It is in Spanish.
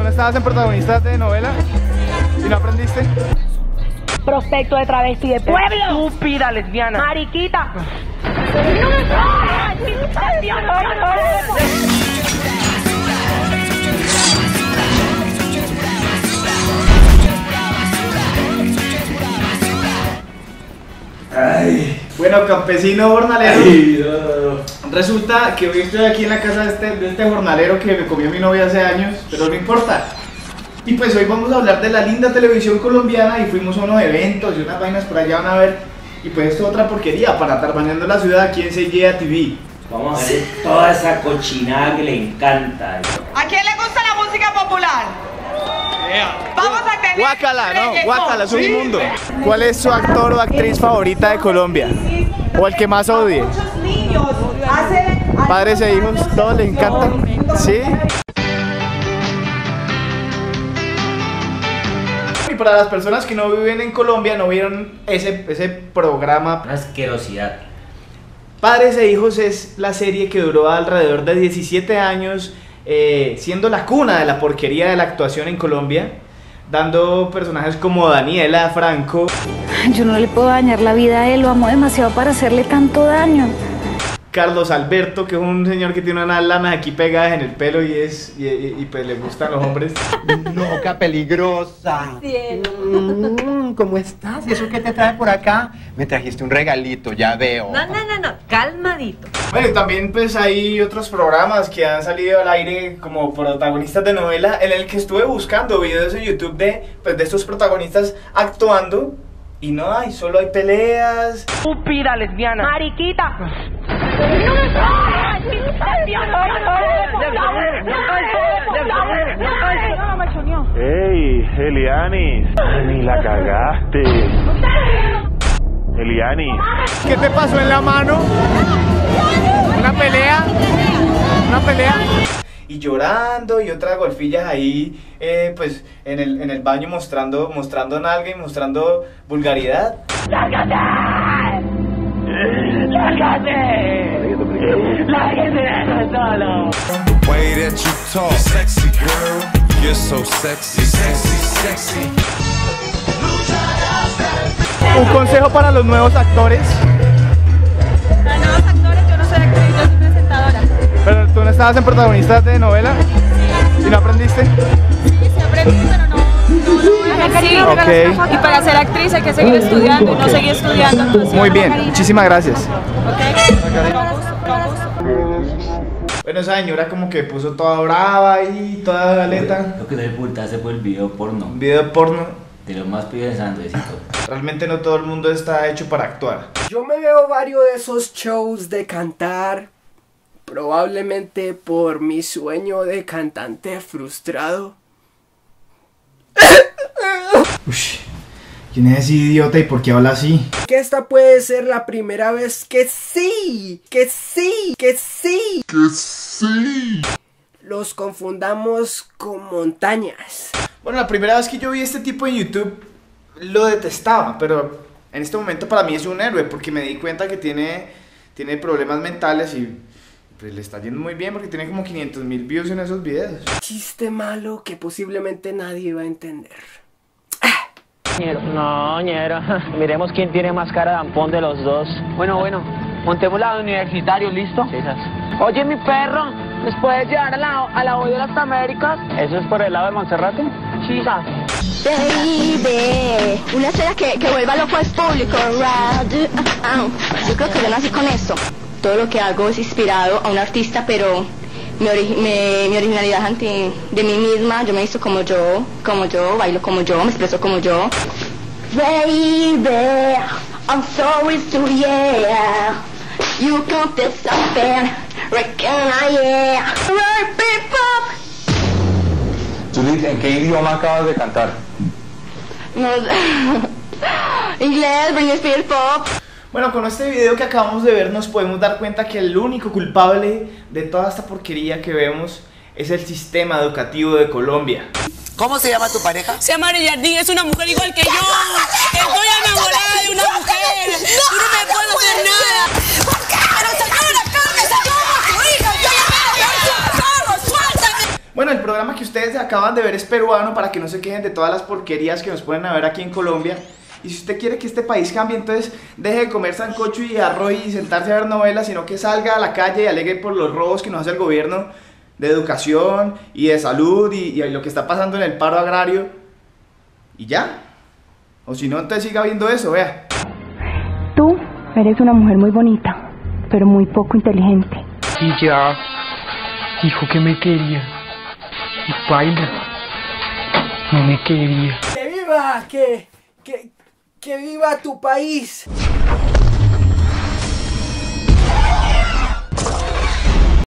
no estabas en protagonistas de novela y no aprendiste. Prospecto de travesti de pueblo. Estúpida lesbiana. Mariquita. Ay. Bueno, campesino jornalero. Resulta que hoy estoy aquí en la casa de este jornalero que me comió mi novia hace años, pero no importa. Y pues hoy vamos a hablar de la linda televisión colombiana y fuimos a unos eventos y unas vainas por allá van a ver. Y pues esto es otra porquería para estar bañando la ciudad aquí en CGA TV. Vamos a ver toda esa cochinada que le encanta. ¿A quién le gusta la música popular? Vamos a tener Guácala, no, reggaetón. guácala, es un inmundo. ¿Cuál es su actor o actriz favorita de Colombia? O el que más odie. Muchos niños hacen Padres e hijos, todos les encanta. ¿Sí? Y para las personas que no viven en Colombia, no vieron ese programa. Una asquerosidad. Padres e hijos es la serie que duró alrededor de 17 años, siendo la cuna de la porquería de la actuación en Colombia, dando personajes como Daniela Franco. Yo no le puedo dañar la vida a él, lo amo demasiado para hacerle tanto daño. Carlos Alberto, que es un señor que tiene unas lanas aquí pegadas en el pelo y pues le gustan los hombres. Loca, peligrosa. ¿Cómo estás? ¿Y eso qué te trae por acá? Me trajiste un regalito, ya veo. No, calmadito. Bueno, y también pues hay otros programas que han salido al aire como protagonistas de novela, en el que estuve buscando videos en YouTube de estos protagonistas actuando. Y no hay, solo hay peleas. Estúpida lesbiana. Mariquita. ¡Ey, Elianis! ¡Ni la cagaste! Elianis. ¿Qué te pasó en la mano? ¿Una pelea? ¿Una pelea? Y llorando y otras golfillas ahí, pues en el baño mostrando nalga y mostrando vulgaridad. ¡Lárgate! ¡Lárgate! ¡Lárgate de eso solo! Way that you talk, sexy girl, you're so sexy, sexy, sexy. Un consejo para los nuevos actores. Para nuevos actores, yo no soy actriz, yo soy presentadora. Pero tú no estabas en protagonistas de novela y no aprendiste. Sí, aprendí, pero no Ok. Y para ser actriz hay que seguir estudiando y no seguir estudiando. Entonces, Muy bien, muchísimas gracias. Ok. Bueno, esa señora como que puso toda brava y toda galeta. Lo que no le ocultaste fue el video porno. Un video porno. De lo más pensando, Realmente no todo el mundo está hecho para actuar. Yo me veo varios de esos shows de cantar, probablemente por mi sueño de cantante frustrado. Ush, ¿quién es ese idiota y por qué habla así? Que esta puede ser la primera vez que sí los confundamos con montañas. Bueno, la primera vez que yo vi este tipo en YouTube lo detestaba, pero en este momento para mí es un héroe porque me di cuenta que tiene problemas mentales y pues le está yendo muy bien porque tiene como 500,000 views en esos videos. Chiste malo que posiblemente nadie va a entender. No, ñero. Miremos quién tiene más cara de ampón de los dos. Bueno, montemos la de universitario, ¿listo? Sí, oye, mi perro, ¿nos puedes llevar a la hoy de las Américas? ¿Eso es por el lado de Monserrate? Sí, Baby, una escena que vuelva loco al público. Yo creo que yo nací con esto. Todo lo que hago es inspirado a un artista, pero mi originalidad de mí misma, yo me visto como yo, bailo como yo, me expreso como yo. Baby, I'm sorry to yeah, you confess something, reckon I am. Judith, ¿en qué idioma acabas de cantar? No sé. Inglés, Britney Spears, pop. Bueno, con este video que acabamos de ver nos podemos dar cuenta que el único culpable de toda esta porquería que vemos es el sistema educativo de Colombia. ¿Cómo se llama tu pareja? Se llama Jardín, es una mujer igual que yo. Estoy enamorada de una mujer. Tú no me puedes hacer nada. ¿Por qué? Pero señora, cálmese, yo amo a tu hija. Yo amo a tu hija. Suéltame. Bueno, el programa que ustedes acaban de ver es peruano, para que no se quejen de todas las porquerías que nos ponen a ver aquí en Colombia. Y si usted quiere que este país cambie, entonces deje de comer sancocho y arroz y sentarse a ver novelas, sino que salga a la calle y alegue por los robos que nos hace el gobierno de educación y de salud y lo que está pasando en el paro agrario. Y ya. O si no, entonces siga viendo eso, vea. Tú eres una mujer muy bonita, pero muy poco inteligente. Y ya, dijo que me quería. Y baila, no me quería. ¡Que viva! ¡Que viva tu país!